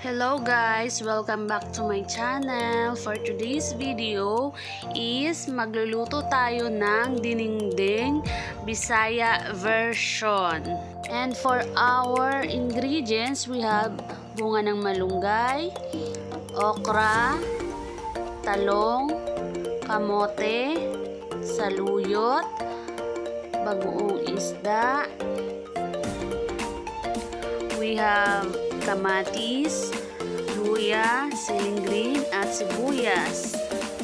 Hello guys! Welcome back to my channel. For today's video is magluluto tayo ng dinengdeng Bisaya version. And for our ingredients, we have bunga ng malunggay, okra, talong, kamote, saluyot, bagoong isda. We have kamatis, luya, siling green, at sibuyas.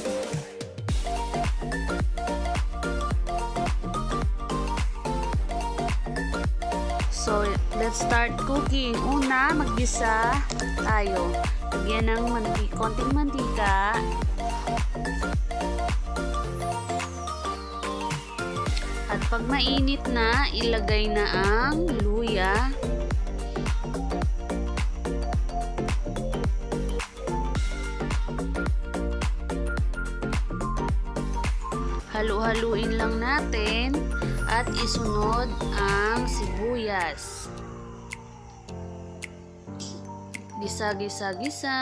So, let's start cooking. Una, maggisa tayo. Lagyan ng konting mantika. At pag mainit na, ilagay na ang luya. Halu-haluin lang natin at isunod ang sibuyas. Gisa-gisa-gisa.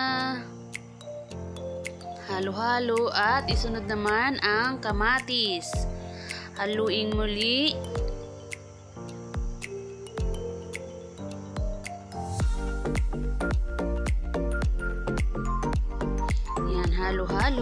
Halo-halo at isunod naman ang kamatis. Haluin muli. Yan, halo-halo.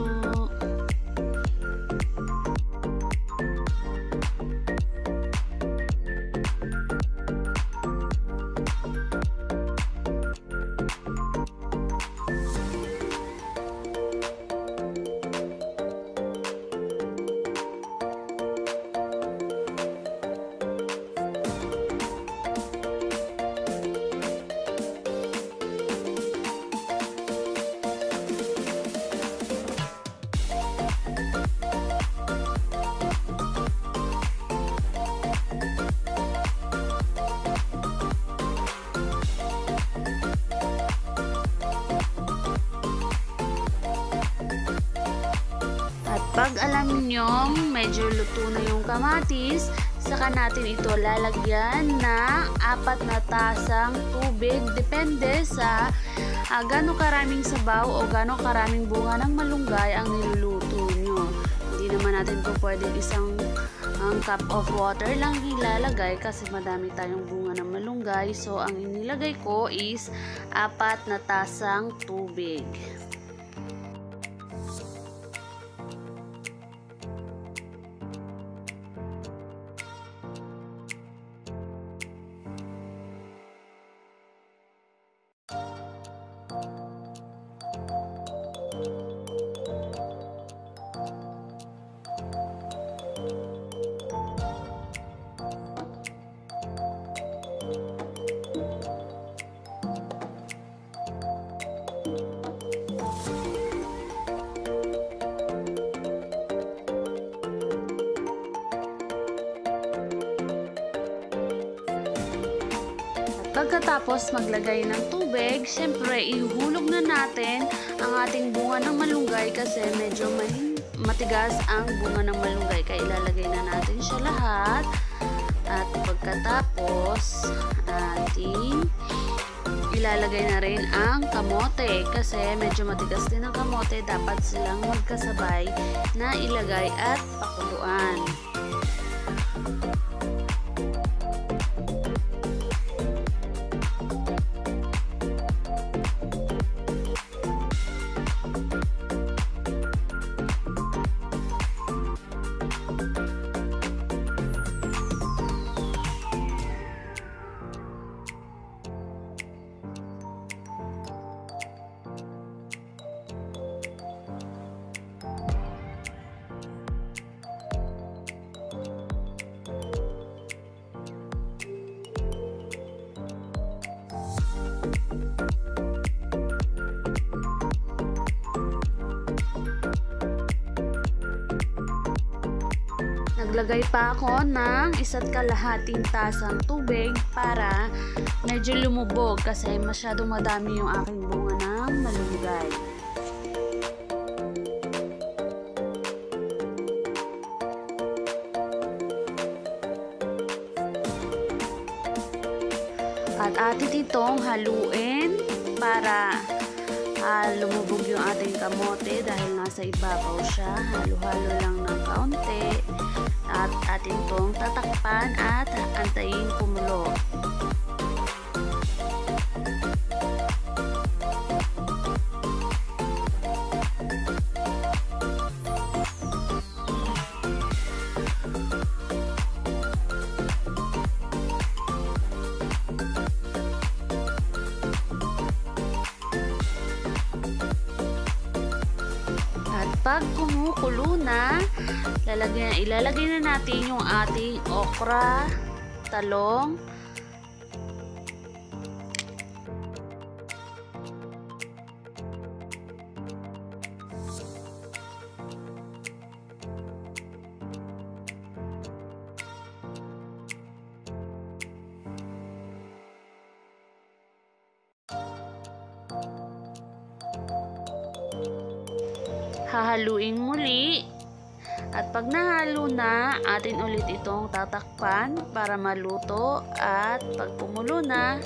Pag alam nyo, medyo luto na yung kamatis, saka natin ito lalagyan na 4 na tasang tubig. Depende sa gano'ng karaming sabaw o gano'ng karaming bunga ng malunggay ang niluluto nyo. Hindi naman natin ito pwedeng isang cup of water lang ilalagay kasi madami tayong bunga ng malunggay. So, ang inilagay ko is 4 na tasang tubig. Pagkatapos maglagay ng tubig, syempre ihuhulog na natin ang ating bunga ng malunggay kasi medyo matigas ang bunga ng malunggay. Kaya ilalagay na natin siya lahat. At pagkatapos, ating ilalagay na rin ang kamote kasi medyo matigas din ang kamote. Dapat silang magkasabay na ilagay at pakuluan. Naglagay pa ako ng 1.5 tasang tubig para medyo lumubog kasi masyadong madami yung aking bunga ng malunggay. At atin itong haluin para lumubog yung ating kamote dahil nasa ibabaw siya. Halo-halo lang ng kaunti at atin tong tatakpan at antayin kumulo. Pag kumukulo na, ilalagay na natin yung ating okra, talong, hahaluin muli at pag nahalo na, atin ulit itong tatakpan para maluto at pag kumulo na,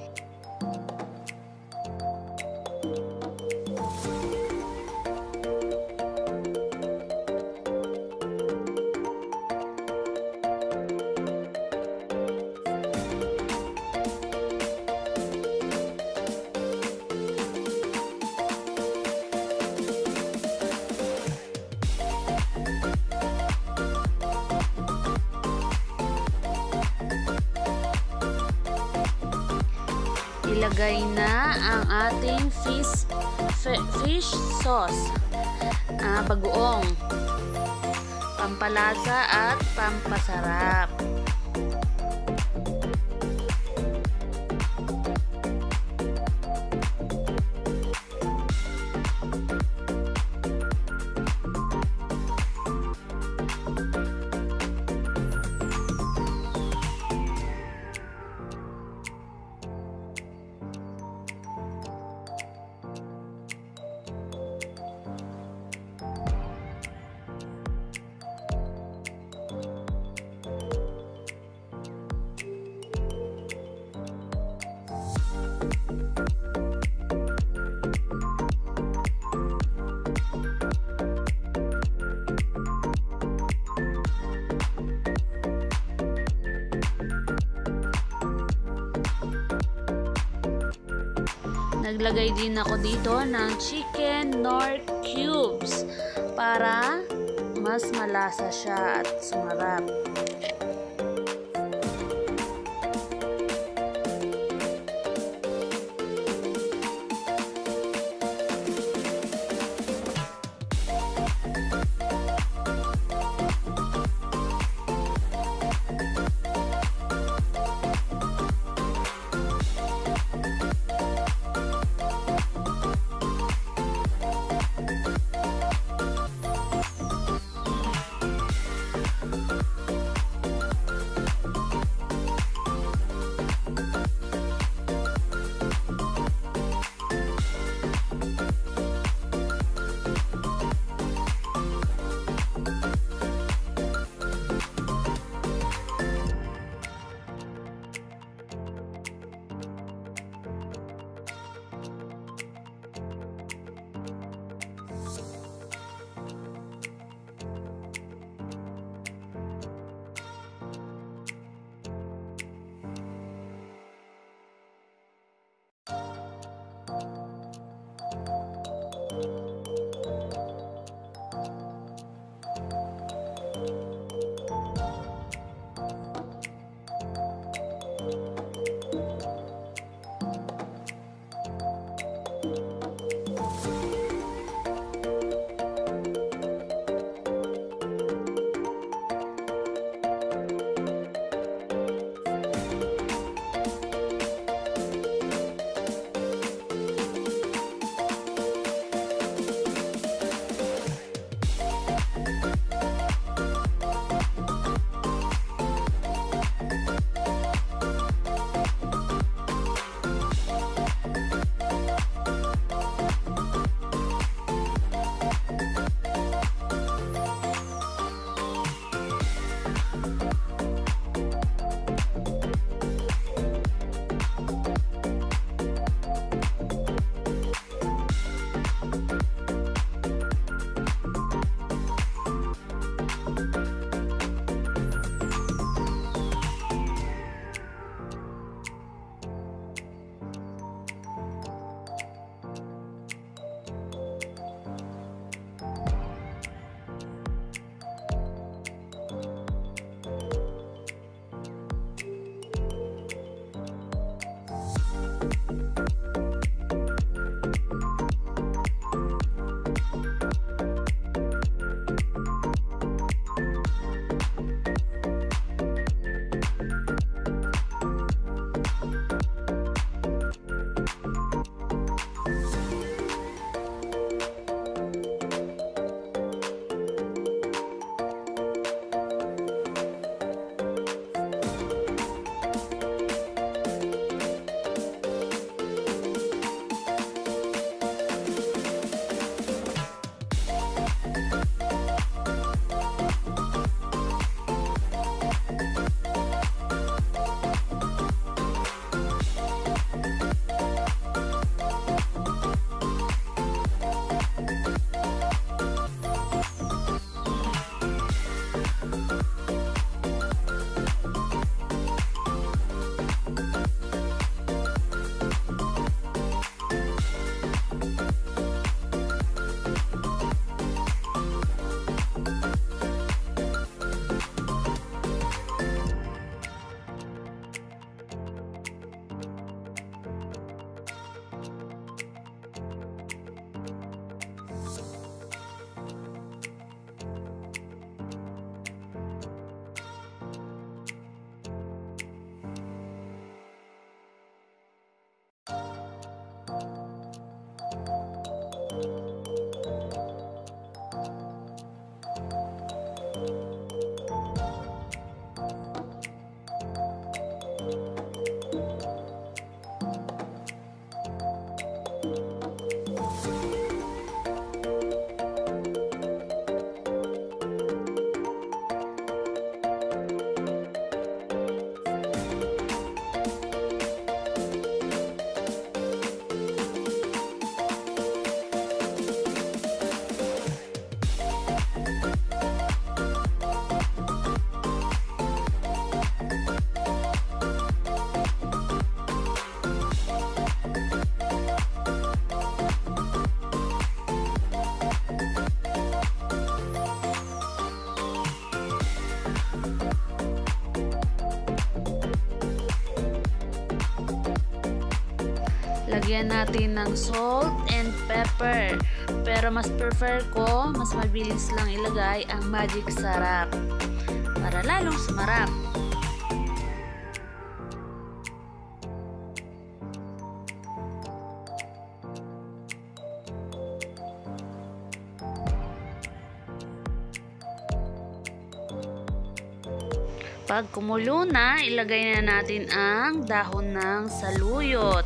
ilagay na ang ating fish sauce, bagoong, pampalasa at pampasarap. Naglagay din ako dito ng chicken Knorr cubes para mas malasa siya at sumarap. lagyan natin ng salt and pepper. Pero mas prefer ko, mas mabilis lang ilagay ang magic sarap para lalong sumarap. Pag kumulo na, ilagay na natin ang dahon ng saluyot.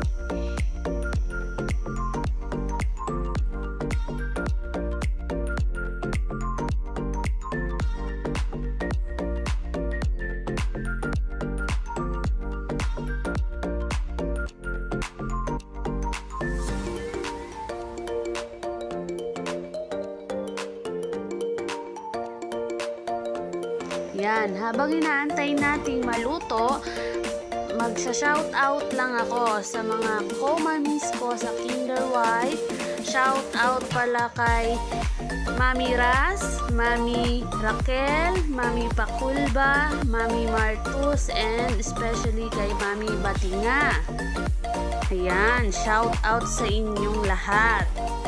Yan, habang inaantay nating maluto, magsha-shout out lang ako sa mga co-mommies ko sa Kinder White. Shout out pala kay Mami Ras, Mami Raquel, Mami Pakulba, Mami Martus, and especially kay Mami Batinga. Ayan, shout out sa inyong lahat.